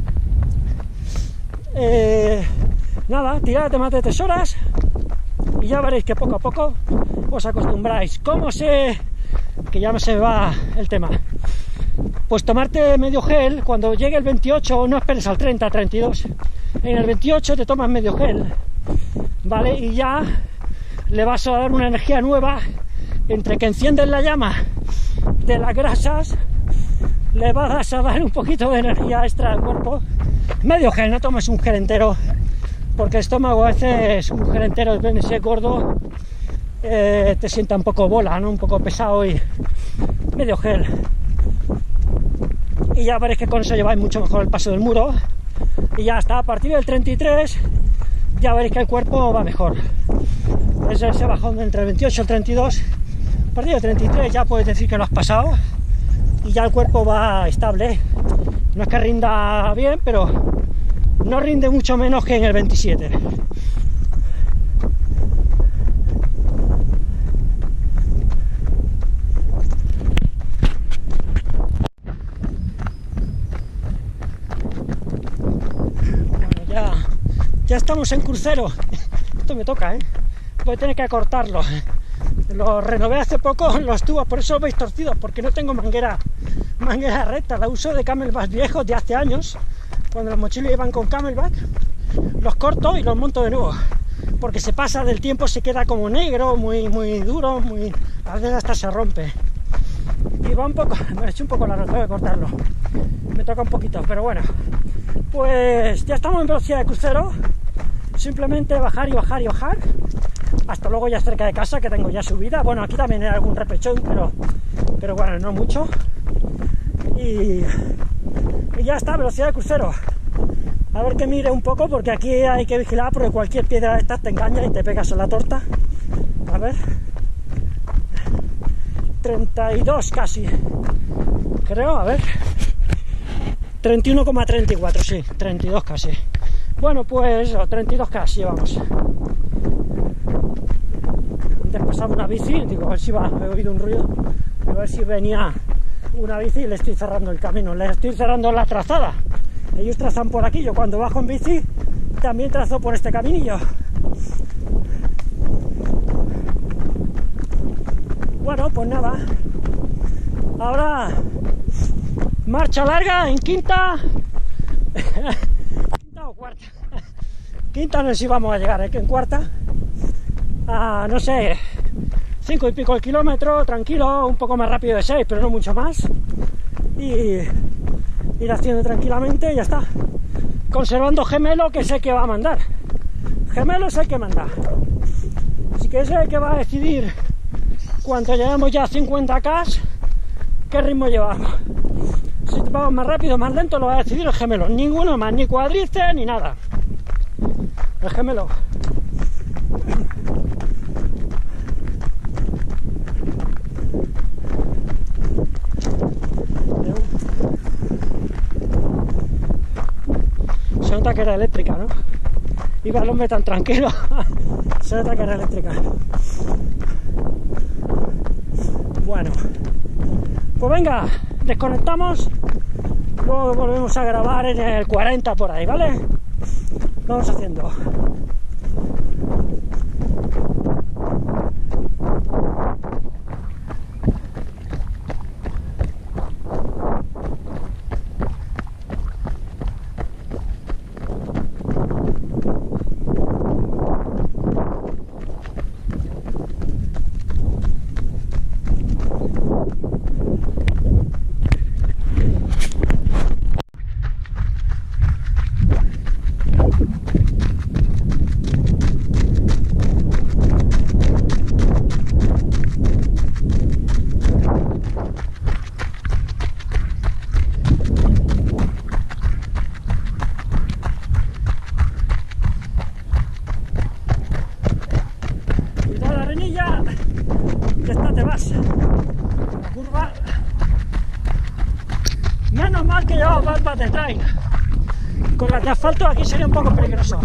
Eh, nada, tirad de más de tres horas y ya veréis que poco a poco os acostumbráis. ¿Cómo sé que ya no se va el tema? Pues tomarte medio gel, cuando llegue el veintiocho, no esperes al treinta, treinta y dos. En el veintiocho te tomas medio gel, ¿vale? Y ya le vas a dar una energía nueva, entre que enciendes la llama de las grasas, le vas a dar un poquito de energía extra al cuerpo. Medio gel, no tomes un gel entero, porque el estómago a veces un gel entero, ven ese gordo, eh, te sienta un poco bola, ¿no? Un poco pesado, y medio gel. Y ya veréis que con eso lleváis mucho mejor el paso del muro. Y ya está, a partir del treinta y tres ya veréis que el cuerpo va mejor. Es ese bajón entre el veintiocho y el treinta y dos. A partir del treinta y tres ya puedes decir que lo has pasado y ya el cuerpo va estable. No es que rinda bien, pero no rinde mucho menos que en el veintisiete. Ya estamos en crucero. Esto me toca, ¿eh? Voy a tener que acortarlo. Lo renové hace poco, los tubos, por eso lo veis torcidos, porque no tengo manguera manguera recta. La uso de Camelback viejos de hace años, cuando los mochilos iban con Camelback. Los corto y los monto de nuevo, porque se pasa del tiempo, se queda como negro, muy muy duro, muy a veces hasta se rompe. Y va un poco, me he hecho un poco largo, tengo que cortarlo. Me toca un poquito, pero bueno. Pues ya estamos en velocidad de crucero. Simplemente bajar y bajar y bajar hasta luego ya cerca de casa, que tengo ya subida. Bueno, aquí también hay algún repechón, pero pero bueno, no mucho. Y, y ya está, velocidad de crucero. A ver que mire un poco, porque aquí hay que vigilar, porque cualquier piedra de estas te engaña y te pegas en la torta. A ver, treinta y dos casi, creo, a ver, treinta y uno coma treinta y cuatro, sí, treinta y dos casi. Bueno, pues treinta y dos casi, vamos. Antes pasaba una bici, digo, a ver si va, he oído un ruido, a ver si venía una bici y le estoy cerrando el camino, le estoy cerrando la trazada. Ellos trazan por aquí, yo cuando bajo en bici también trazo por este caminillo. Bueno, pues nada, ahora marcha larga en quinta. Quinta o cuarta. Quinta no sé si vamos a llegar, ¿eh? Que en cuarta, a, no sé, cinco y pico el kilómetro, tranquilo, un poco más rápido de seis, pero no mucho más. Y ir haciendo tranquilamente y ya está. Conservando gemelo, que sé que va a mandar. Gemelo es el que manda. Así que es el que va a decidir, cuando lleguemos ya a cincuenta K, qué ritmo llevamos. Si te vamos más rápido o más lento, lo va a decidir el gemelo. Ninguno más, ni cuádriceps ni nada. El gemelo. Se nota que era eléctrica, ¿no? Iba el hombre tan tranquilo. Se nota que era eléctrica. Bueno, pues venga, desconectamos. Luego volvemos a grabar en el cuarenta por ahí, ¿vale? Vamos haciendo. de esta te vas. La curva. Menos mal que llevaba valpas de trail. Con las de asfalto aquí sería un poco peligroso.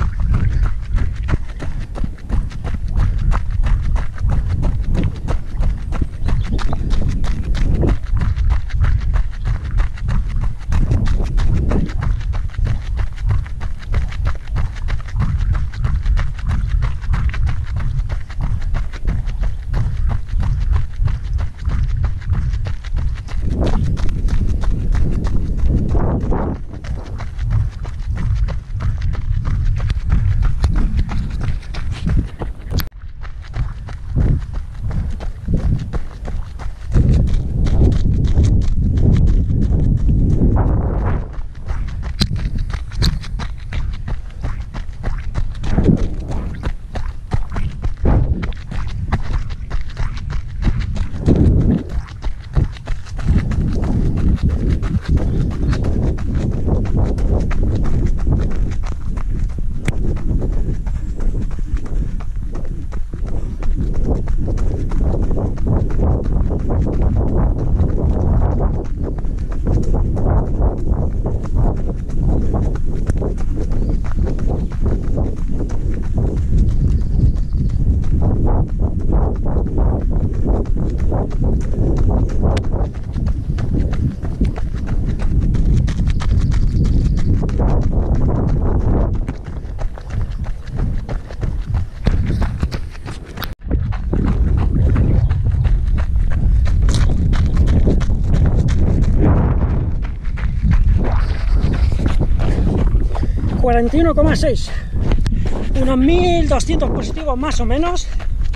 cuarenta y uno coma seis, unos mil doscientos positivos más o menos,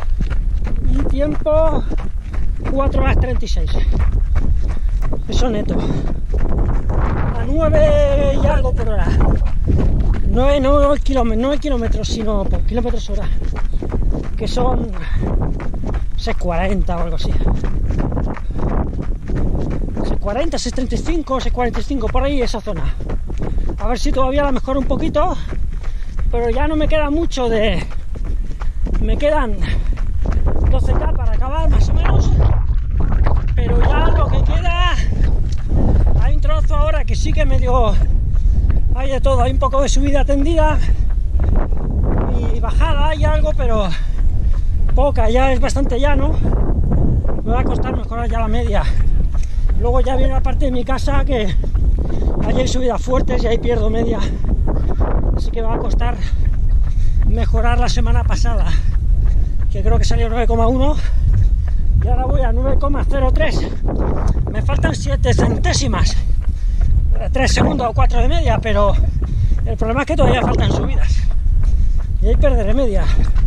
y tiempo cuatro horas treinta y seis, eso neto, a nueve y algo por hora, nueve, nueve kilómetros, nueve kilómetros, sino por kilómetros hora, que son seis cuarenta o algo así, seis cuarenta, seis treinta y cinco, seis cuarenta y cinco, por ahí esa zona. A ver si todavía la mejoro un poquito, pero ya no me queda mucho de... Me quedan doce K para acabar, más o menos, pero ya lo que queda... Hay un trozo ahora que sí que medio... Hay de todo, hay un poco de subida tendida y bajada, hay algo, pero poca, ya es bastante llano. Me va a costar mejorar ya la media. Luego ya viene la parte de mi casa que... Allí hay subidas fuertes y ahí pierdo media, así que me va a costar mejorar la semana pasada, que creo que salió nueve coma uno y ahora voy a nueve coma cero tres, me faltan siete centésimas, tres segundos o cuatro de media, pero el problema es que todavía faltan subidas y ahí perderé media.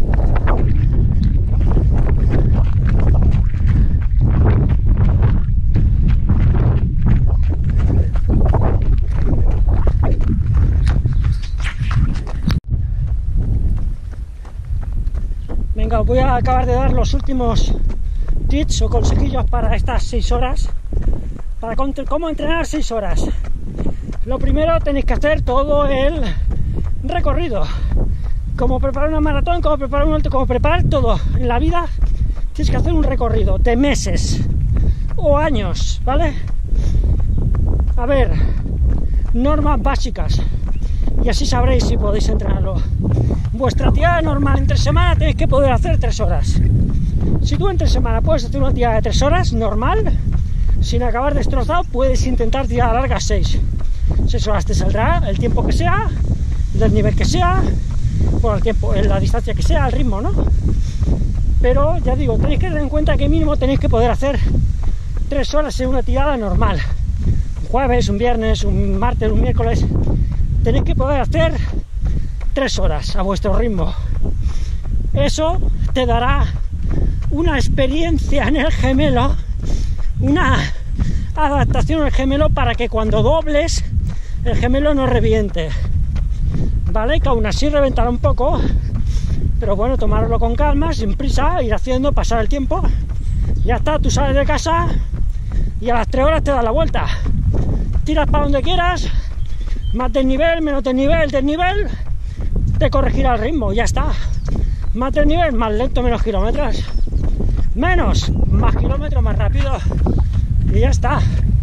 Venga, os voy a acabar de dar los últimos tips o consejillos para estas seis horas, para cómo entrenar seis horas. Lo primero, tenéis que hacer todo el recorrido, como preparar una maratón, como preparar un ultra, como preparar todo en la vida. Tienes que hacer un recorrido de meses o años, ¿vale? A ver, normas básicas, y así sabréis si podéis entrenarlo. Vuestra tirada normal entre semana tenéis que poder hacer tres horas. Si tú entre semana puedes hacer una tirada de tres horas normal, sin acabar destrozado, puedes intentar tirar larga seis. seis horas te saldrá el tiempo que sea, del nivel que sea, por el tiempo, en la distancia que sea, el ritmo, ¿no? Pero ya digo, tenéis que tener en cuenta que mínimo tenéis que poder hacer tres horas en una tirada normal. Un jueves, un viernes, un martes, un miércoles, tenéis que poder hacer tres horas a vuestro ritmo. Eso te dará una experiencia en el gemelo, una adaptación al gemelo para que cuando dobles el gemelo no reviente, ¿vale? Que aún así reventará un poco, pero bueno, tomároslo con calma, sin prisa, ir haciendo, pasar el tiempo, ya está, tú sales de casa y a las tres horas te das la vuelta, tiras para donde quieras, más desnivel, menos desnivel, desnivel, te corregirá el ritmo, ya está. Más desnivel, más lento, menos kilómetros. menos, más kilómetros, más rápido, y ya está.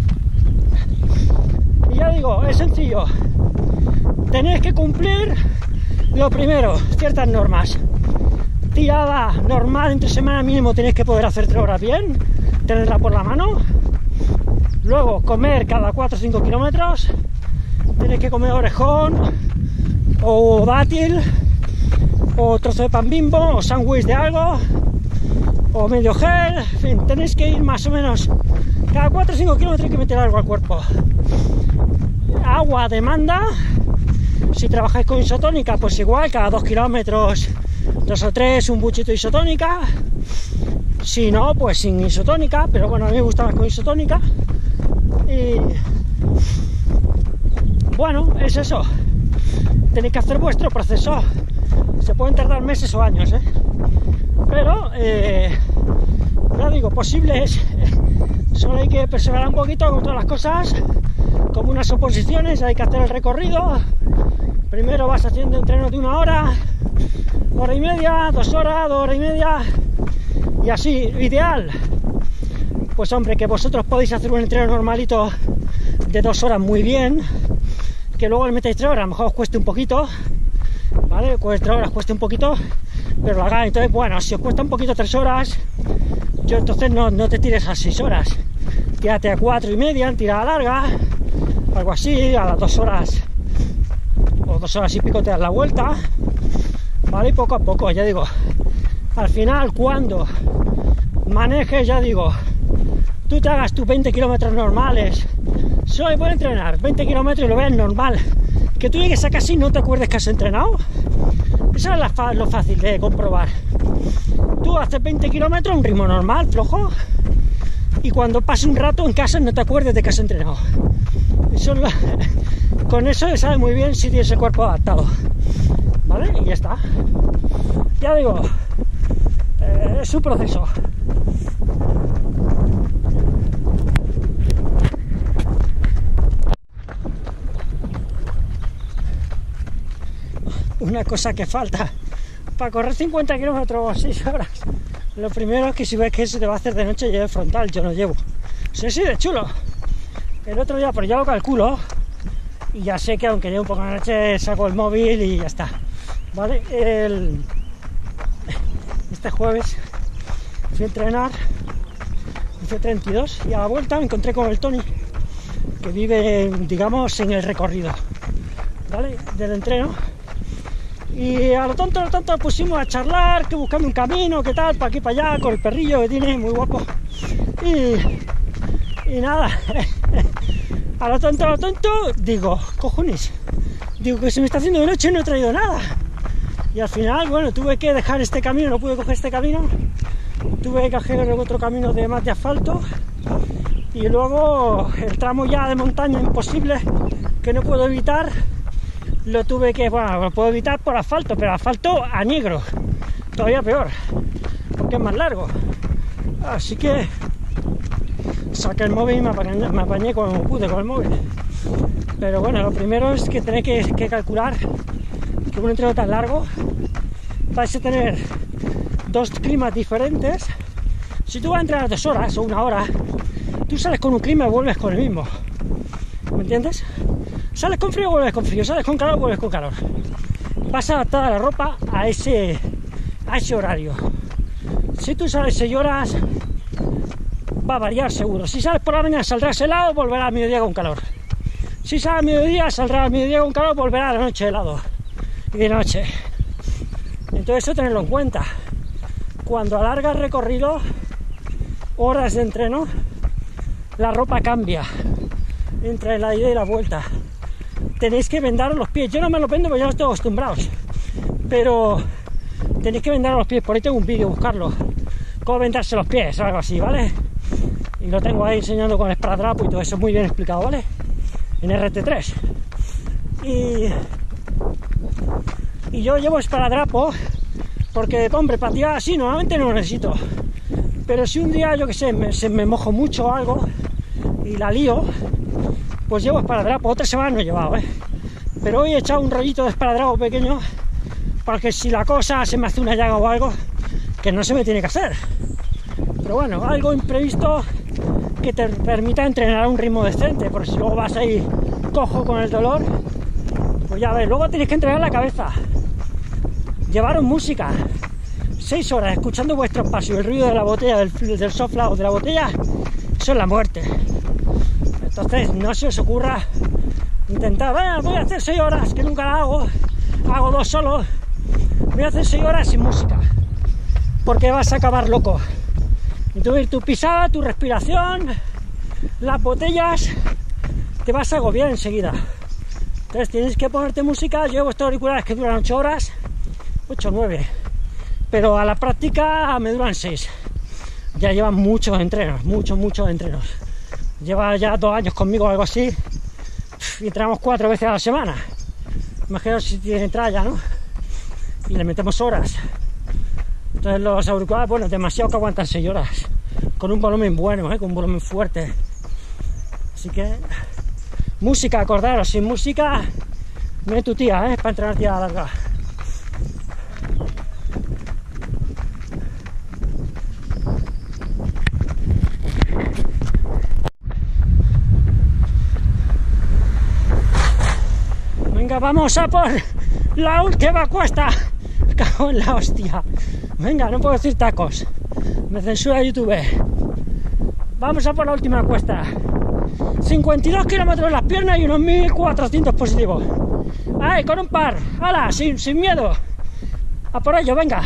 Y ya digo, es sencillo, tenéis que cumplir lo primero, ciertas normas. Tirada normal entre semana mínimo tenéis que poder hacer tres horas bien, tenerla por la mano. Luego comer cada cuatro o cinco kilómetros, tenéis que comer orejón o dátil o trozo de pan Bimbo o sándwich de algo o medio gel, en fin, tenéis que ir más o menos cada cuatro o cinco kilómetros, hay que meter algo al cuerpo. Agua a demanda, si trabajáis con isotónica pues igual, cada dos kilómetros dos o tres un buchito de isotónica, si no pues sin isotónica, pero bueno, a mí me gusta más con isotónica. Y bueno, es eso, tenéis que hacer vuestro proceso, se pueden tardar meses o años, ¿eh? Pero eh, ya digo, posible es, solo hay que perseverar un poquito con todas las cosas, como unas oposiciones, hay que hacer el recorrido. Primero vas haciendo entrenos de una hora, hora y media, dos horas, dos horas y media, y así, ideal. Pues hombre, que vosotros podéis hacer un entreno normalito de dos horas muy bien, que luego le metáis tres horas, a lo mejor os cueste un poquito, ¿vale? Pues tres horas cueste un poquito, pero lo hagáis. Entonces, bueno, si os cuesta un poquito tres horas, yo entonces no, no te tires a seis horas, tírate a cuatro y media en tirada larga, algo así, a las dos horas o dos horas y pico te das la vuelta, ¿vale? Y poco a poco, ya digo, al final cuando manejes, ya digo, tú te hagas tus veinte kilómetros normales, solo voy a entrenar veinte kilómetros y lo veas normal, que tú llegues a casi no te acuerdes que has entrenado. Eso es la, lo fácil de comprobar. Tú haces veinte kilómetros a un ritmo normal, flojo, y cuando pase un rato en casa no te acuerdes de que has entrenado. Eso lo, con eso se sabe muy bien si tienes el cuerpo adaptado, ¿vale? Y ya está. Ya digo, eh, es un proceso. Una cosa que falta para correr cincuenta kilómetros o seis horas, lo primero es que si ves que se te va a hacer de noche, lleve frontal. Yo no llevo, sí, sí, de chulo. El otro día, pero ya lo calculo y ya sé que aunque lleve un poco de noche saco el móvil y ya está, ¿vale? El... este jueves fui a entrenar, hice treinta y dos y a la vuelta me encontré con el Tony, que vive, digamos, en el recorrido, ¿vale?, del entreno. Y a lo tonto, a lo tonto pusimos a charlar, que buscando un camino, qué tal, para aquí, para allá, con el perrillo que tiene, muy guapo. Y, y nada, a lo tonto, a lo tonto, digo, cojones, digo que se me está haciendo de noche y no he traído nada. Y al final, bueno, tuve que dejar este camino, no pude coger este camino, tuve que coger otro camino de más de asfalto. Y luego el tramo ya de montaña imposible, que no puedo evitar, lo tuve que, bueno, lo puedo evitar por asfalto, pero asfalto a negro, todavía peor, porque es más largo. Así que saqué el móvil y me apañé, me apañé como pude con el móvil. Pero bueno, lo primero es que tenéis que, que calcular que un entreno tan largo vais a tener dos climas diferentes. Si tú vas a entrenar dos horas o una hora, tú sales con un clima y vuelves con el mismo, ¿me entiendes? Sales con frío, vuelves con frío, sales con calor, vuelves con calor. Vas a adaptar la ropa a ese, a ese horario. Si tú sales seis horas, va a variar seguro. Si sales por la mañana saldrás helado, volverás al mediodía con calor. Si sales al mediodía, saldrás al mediodía con calor, volverás a la noche helado. Y de noche. Entonces eso tenerlo en cuenta. Cuando alargas el recorrido, horas de entreno, la ropa cambia entre la ida y la vuelta. Tenéis que vendaros los pies. Yo no me los vendo porque ya los estoy acostumbrados, pero tenéis que vendaros los pies. Por ahí tengo un vídeo, buscarlo, cómo vendarse los pies o algo así, ¿vale? Y lo tengo ahí enseñando con el esparadrapo y todo eso, muy bien explicado, ¿vale? En R T tres. Y, y yo llevo esparadrapo porque, hombre, para tirar así normalmente no lo necesito, pero si un día, yo que sé, me, se me mojo mucho o algo y la lío, pues llevo esparadrapo. Otra semana no he llevado, ¿eh? Pero hoy he echado un rollito de esparadrapo pequeño, porque si la cosa se me hace una llaga o algo, que no se me tiene que hacer, Pero bueno, algo imprevisto que te permita entrenar a un ritmo decente, porque si luego vas ahí cojo con el dolor, pues ya ves. Luego tenéis que entrenar la cabeza, llevaros música, seis horas escuchando vuestros pasos y el ruido de la botella, del, del soft lago de la botella, eso es la muerte. Entonces no se os ocurra intentar, eh, voy a hacer seis horas, que nunca la hago, hago dos solo, voy a hacer seis horas sin música, porque vas a acabar loco. Entonces tu pisada, tu respiración, las botellas, te vas a agobiar enseguida. Entonces tienes que ponerte música. Yo llevo estos auriculares que duran ocho horas, ocho o nueve, pero a la práctica me duran seis. Ya llevan muchos entrenos, muchos, muchos entrenos. Lleva ya dos años conmigo o algo así, y entrenamos cuatro veces a la semana. Imaginaos si tiene tralla, ¿no? Y le metemos horas. Entonces los auriculares, bueno, demasiado que aguantan seis horas, con un volumen bueno, ¿eh? Con un volumen fuerte. Así que, música, acordaros, sin música, no es tu tía, ¿eh? Para entrenar tía larga. Venga, vamos a por la última cuesta. Cago en la hostia. Venga, no puedo decir tacos, me censura YouTube. Vamos a por la última cuesta. cincuenta y dos kilómetros en las piernas y unos mil cuatrocientos positivos. ¡Ay, con un par! ¡Hala! Sin, sin miedo. A por ello, venga.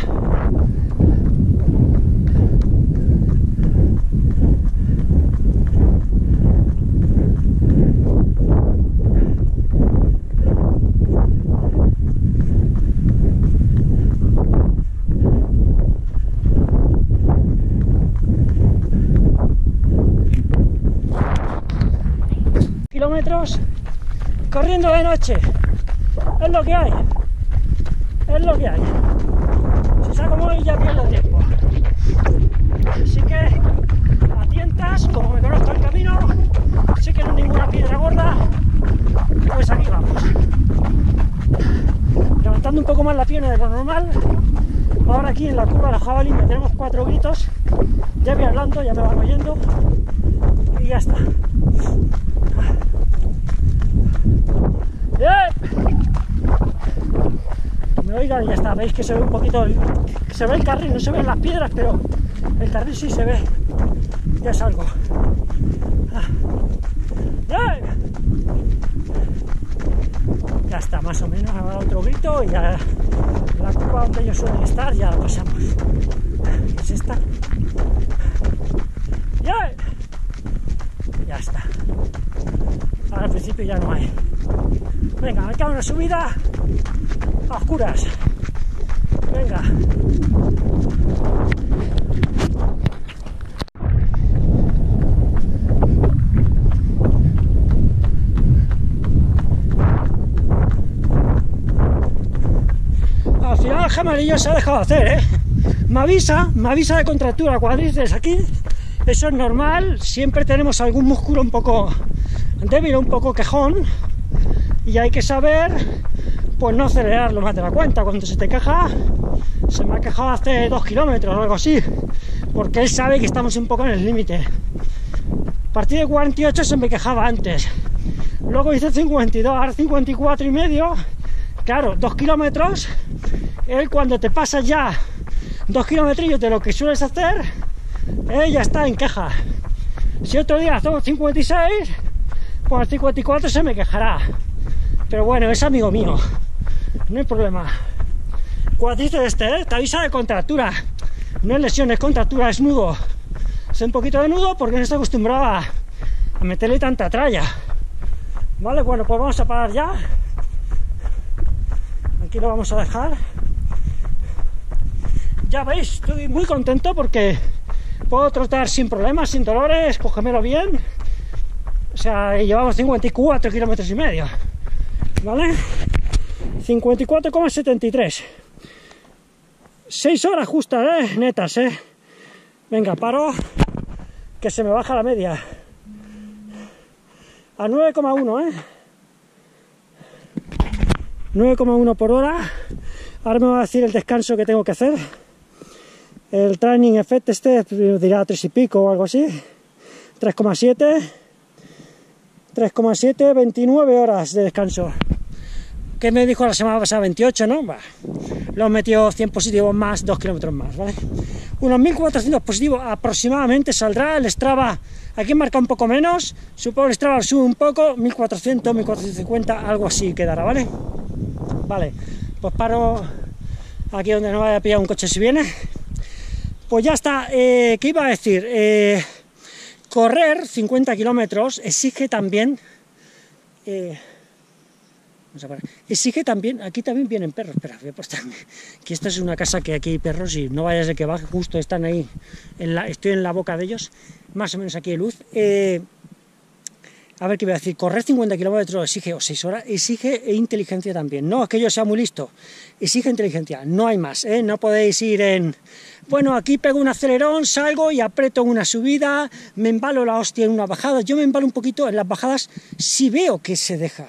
Kilómetros corriendo de noche, es lo que hay, es lo que hay. Si saco móvil ya pierdo tiempo, así que a tientas, como me conozco el camino, sé que no hay ninguna piedra gorda, pues aquí vamos, levantando un poco más la pierna de lo normal. Ahora aquí en la curva de la jabalí me tenemos cuatro gritos, ya voy hablando, ya me van oyendo y ya está. Me oigan y ya está. Veis que se ve un poquito, se ve el carril, no se ven las piedras, pero el carril sí se ve. Ya es algo. Ya está, más o menos. Ahora otro grito y ya la curva donde ellos suelen estar ya la pasamos. Es esta. Ya está. Ahora al principio ya no hay. Venga, me queda una subida a oscuras. Venga. Al final el jamalillo se ha dejado hacer, ¿eh? Me avisa, me avisa de contractura cuádriceps aquí. Eso es normal, siempre tenemos algún músculo un poco débil, un poco quejón, y hay que saber, pues no acelerarlo más de la cuenta. Cuando se te queja, se me ha quejado hace dos kilómetros o algo así, porque él sabe que estamos un poco en el límite. A partir de cuarenta y ocho se me quejaba antes, luego hice cincuenta y dos, ahora cincuenta y cuatro y medio. Claro, dos kilómetros, él cuando te pasas ya dos kilómetrillos de lo que sueles hacer, él ya está en queja. Si otro día hacemos cincuenta y seis, pues al cincuenta y cuatro se me quejará. Pero bueno, es amigo mío, no hay problema. Cuádriceps este, ¿eh? Te avisa de contractura, no es lesión, es contractura, es nudo. Es un poquito de nudo porque no está acostumbrado a, a meterle tanta tralla. Vale, bueno, pues vamos a parar ya. Aquí lo vamos a dejar. Ya veis, estoy muy contento porque puedo trotar sin problemas, sin dolores, cógemelo bien. O sea, llevamos cincuenta y cuatro kilómetros y medio. ¿Vale? cincuenta y cuatro coma setenta y tres. seis horas justas, ¿eh? Netas, ¿eh? Venga, paro, que se me baja la media. A nueve coma uno, ¿eh? nueve coma uno por hora. Ahora me va a decir el descanso que tengo que hacer. El training effect este dirá tres y pico o algo así, tres coma siete, tres coma siete, veintinueve horas de descanso. ¿Qué me dijo la semana pasada? veintiocho, ¿no? Bah, lo metió cien positivos más, dos kilómetros más, ¿vale? Unos mil cuatrocientos positivos aproximadamente saldrá. El Strava aquí marca un poco menos, supongo que el Strava sube un poco, mil cuatrocientos, mil cuatrocientos cincuenta, algo así quedará, ¿vale? Vale, pues paro aquí donde no vaya a pillar un coche si viene. Pues ya está. Eh, ¿qué iba a decir? Eh, correr cincuenta kilómetros exige también... Eh, Vamos a parar. Exige también, aquí también vienen perros, espera, voy a postarme, que esta es una casa que aquí hay perros y no vayas de que baje, justo están ahí, en la, estoy en la boca de ellos, más o menos aquí de luz. Eh, a ver qué voy a decir, correr cincuenta kilómetros exige, o seis horas, exige inteligencia también, no es que yo sea muy listo, exige inteligencia, no hay más, ¿eh? No podéis ir en, bueno, aquí pego un acelerón, salgo y aprieto en una subida, me embalo la hostia en una bajada, yo me embalo un poquito en las bajadas si veo que se deja.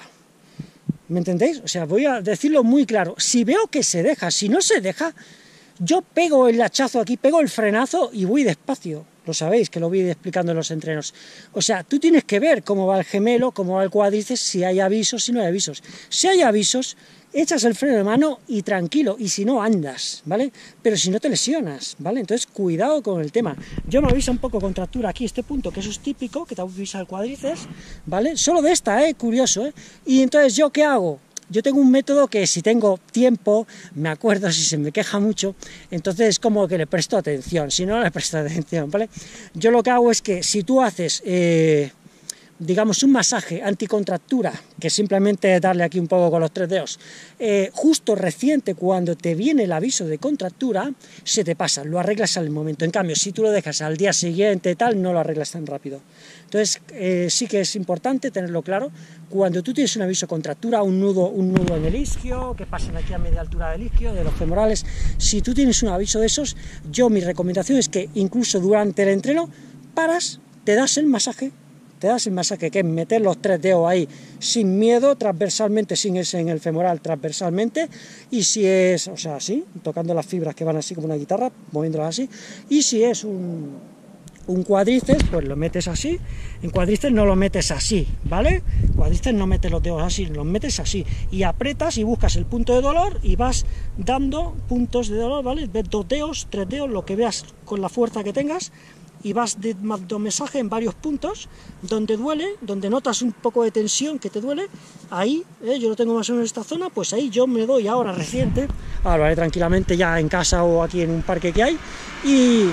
¿Me entendéis? O sea, voy a decirlo muy claro, si veo que se deja, si no se deja, yo pego el hachazo aquí, pego el frenazo y voy despacio, lo sabéis, que lo voy explicando en los entrenos. O sea, tú tienes que ver cómo va el gemelo, cómo va el cuádriceps, si hay avisos, si no hay avisos. Si hay avisos, echas el freno de mano y tranquilo, y si no, andas, ¿vale? Pero si no te lesionas, ¿vale? Entonces, cuidado con el tema. Yo me avisa un poco contractura aquí, este punto, que eso es típico, que te avisa el cuádriceps, ¿vale? Solo de esta, ¿eh? Curioso, ¿eh? Y entonces, ¿yo qué hago? Yo tengo un método que si tengo tiempo, me acuerdo si se me queja mucho, entonces como que le presto atención, si no, le presto atención, ¿vale? Yo lo que hago es que si tú haces... Eh, digamos, un masaje anticontractura, que simplemente darle aquí un poco con los tres dedos, eh, justo reciente, cuando te viene el aviso de contractura, se te pasa, lo arreglas al momento. En cambio, si tú lo dejas al día siguiente, tal, no lo arreglas tan rápido. Entonces, eh, sí que es importante tenerlo claro, cuando tú tienes un aviso de contractura, un nudo, un nudo en el isquio, que pasen aquí a media altura del isquio, de los femorales, si tú tienes un aviso de esos, yo mi recomendación es que incluso durante el entreno, paras, te das el masaje, te das el masaje, que es meter los tres dedos ahí sin miedo, transversalmente, sin ese en el femoral, transversalmente, y si es, o sea, así, tocando las fibras que van así como una guitarra, moviéndolas así, y si es un, un cuádriceps, pues lo metes así. En cuádriceps no lo metes así, ¿vale? Cuádriceps no metes los dedos así, los metes así, y apretas y buscas el punto de dolor, y vas dando puntos de dolor, ¿vale? Ves dos dedos, tres dedos, lo que veas con la fuerza que tengas, y vas dando masaje en varios puntos, donde duele, donde notas un poco de tensión que te duele, ahí, eh, yo lo tengo más o menos en esta zona, pues ahí yo me doy ahora reciente, ahora lo haré tranquilamente ya en casa o aquí en un parque que hay, y,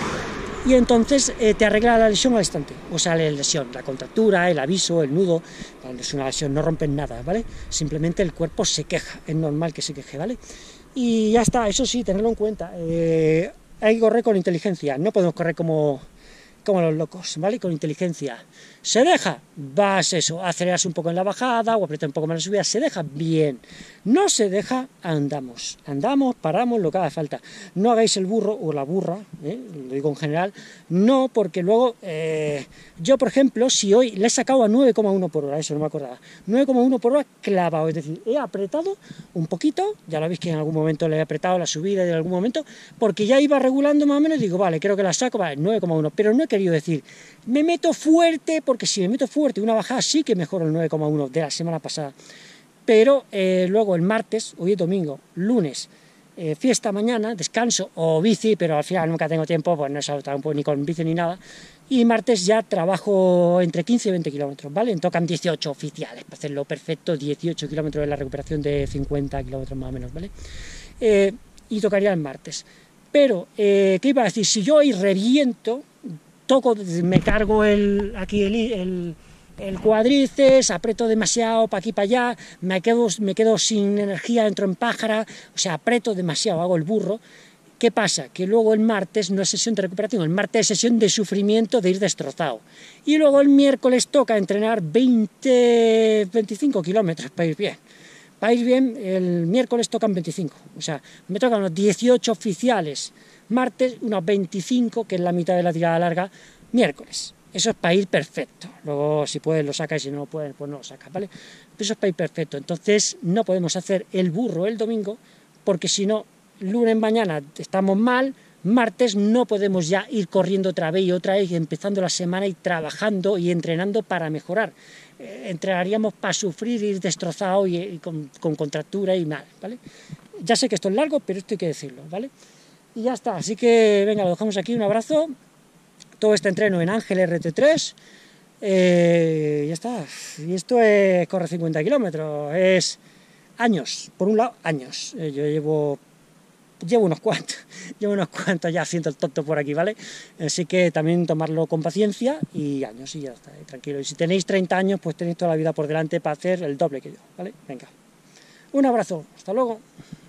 y entonces eh, te arregla la lesión al instante, o sea, la lesión, la contractura, el aviso, el nudo, cuando es una lesión no rompen nada, ¿vale? Simplemente el cuerpo se queja, es normal que se queje, ¿vale? Y ya está, eso sí, tenerlo en cuenta. Eh, Hay que correr con inteligencia, no podemos correr como, como los locos, ¿vale? Con inteligencia. ¿Se deja? Vas eso, aceleras un poco en la bajada o aprietas un poco más en la subida, se deja bien. No se deja, andamos. Andamos, paramos, lo que haga falta. No hagáis el burro o la burra, ¿eh? Lo digo en general, no, porque luego, eh, yo por ejemplo, si hoy le he sacado a nueve coma uno por hora, eso no me acordaba, nueve coma uno por hora clavado, es decir, he apretado un poquito, ya lo veis que en algún momento le he apretado la subida en algún momento, porque ya iba regulando más o menos, y digo, vale, creo que la saco, vale, nueve coma uno, pero no he querido decir, me meto fuerte, porque si me meto fuerte, una bajada sí que mejoro el nueve coma uno de la semana pasada, pero eh, luego el martes, hoy es domingo, lunes, eh, fiesta mañana, descanso o bici, pero al final nunca tengo tiempo, pues no he salido tampoco ni con bici ni nada, y martes ya trabajo entre quince y veinte kilómetros, ¿vale? Tocan dieciocho oficiales, para hacerlo perfecto, dieciocho kilómetros de la recuperación de cincuenta kilómetros más o menos, ¿vale? Eh, y tocaría el martes. Pero, eh, ¿qué iba a decir? Si yo hoy reviento, toco, me cargo el, aquí el, el, el cuádriceps, aprieto demasiado para aquí para allá, me quedo, me quedo sin energía, entro en pájara, o sea, aprieto demasiado, hago el burro. ¿Qué pasa? Que luego el martes no es sesión de recuperación, el martes es sesión de sufrimiento, de ir destrozado. Y luego el miércoles toca entrenar veinte, veinticinco kilómetros para ir bien. Para ir bien, el miércoles tocan veinticinco, o sea, me tocan unos dieciocho oficiales, martes unos veinticinco, que es la mitad de la tirada larga, miércoles. Eso es para ir perfecto. Luego, si puedes, lo sacas, y si no puedes, pues no lo sacas, ¿vale? Eso es para ir perfecto. Entonces, no podemos hacer el burro el domingo, porque si no, lunes mañana estamos mal, martes no podemos ya ir corriendo otra vez y otra vez, empezando la semana y trabajando y entrenando para mejorar. Eh, entrenaríamos para sufrir, ir destrozado y, y con, con contractura y mal, ¿vale? Ya sé que esto es largo, pero esto hay que decirlo, ¿vale? Y ya está, así que venga, lo dejamos aquí, un abrazo. Todo este entreno en Ángel R T tres, eh, ya está. Y esto es corre cincuenta kilómetros, es años, por un lado, años. Eh, yo llevo... Llevo unos cuantos, llevo unos cuantos ya haciendo el tonto por aquí, ¿vale? Así que también tomarlo con paciencia y años, y ya está, tranquilo. Y si tenéis treinta años, pues tenéis toda la vida por delante para hacer el doble que yo, ¿vale? Venga, un abrazo, hasta luego.